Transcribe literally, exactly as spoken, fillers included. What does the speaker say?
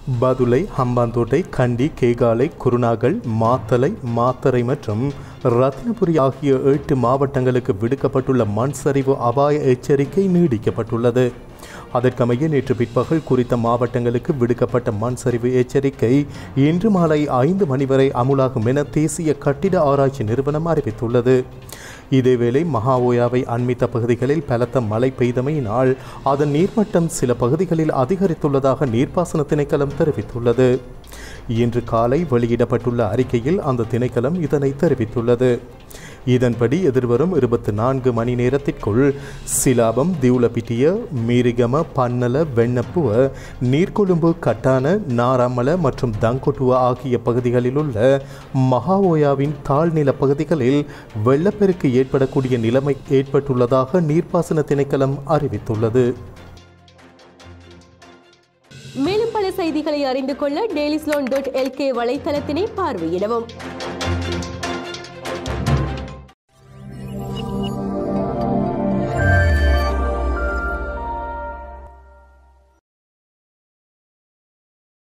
பதுளை, ஹம்பாந்தோட்டை, கண்டி, கேகாலை, குருநாகல், மாத்தளை, மாத்தறை மற்றும் ரத்தினபுரி ஆகிய எட்டு மாவட்டங்களுக்கு விடுக்கப்பட்டுள்ள மண் சரிவு அபாய எச்சரிக்கை நீடிக்கப்பட்டுள்ளது. அதற்கமைய நேற்று பிற்பகல் குறித்த மாவட்டங்களுக்கு விடுக்கப்பட்ட மண் சரிவு எச்சரிக்கை இன்று மாலை ஐந்து மணி வரை அமுலாகும் என தேசிய கட்டிட ஆராய்ச்சி நிறுவனம் அறிவித்துள்ளது. இதேவேளை மகா ஓயாவை அண்மித்த பகுதிகளில் பலத்த மழை பெய்தமையினால் அதன் நீர்மட்டம் சில பகுதிகளில் அதிகரித்துள்ளதாக நீர்ப்பாசன திணைக்களம் தெரிவித்துள்ளது. இன்று காலை வெளியிடப்பட்டுள்ள அறிக்கையில் அந்த திணைக்களம் இதனை தெரிவித்துள்ளது. இதன்படி எதிர்வரும் இருபத்தி நான்கு மணி நேரத்திற்குள் சிலாபம், திவுலப்பிட்டிய, மீரிகம, பன்னல, வெண்ணப்புவ, நீர்கொழும்பு, கட்டான, நாராமல மற்றும் தங்கொட்டுவ ஆகிய பகுதிகளில் உள்ள மகா ஓயாவின் தாழ்நில பகுதிகளில் வெள்ளப்பெருக்கு ஏற்படக்கூடிய நிலைமை ஏற்பட்டுள்ளதாக நீர்ப்பாசன திணைக்களம் அறிவித்துள்ளது. மேலும் பல செய்திகளை அறிந்து கொள்ள டெய்லிஸ்லோன் டாட் எல்கே வலைத்தளத்தினை பார்வையிடவும்.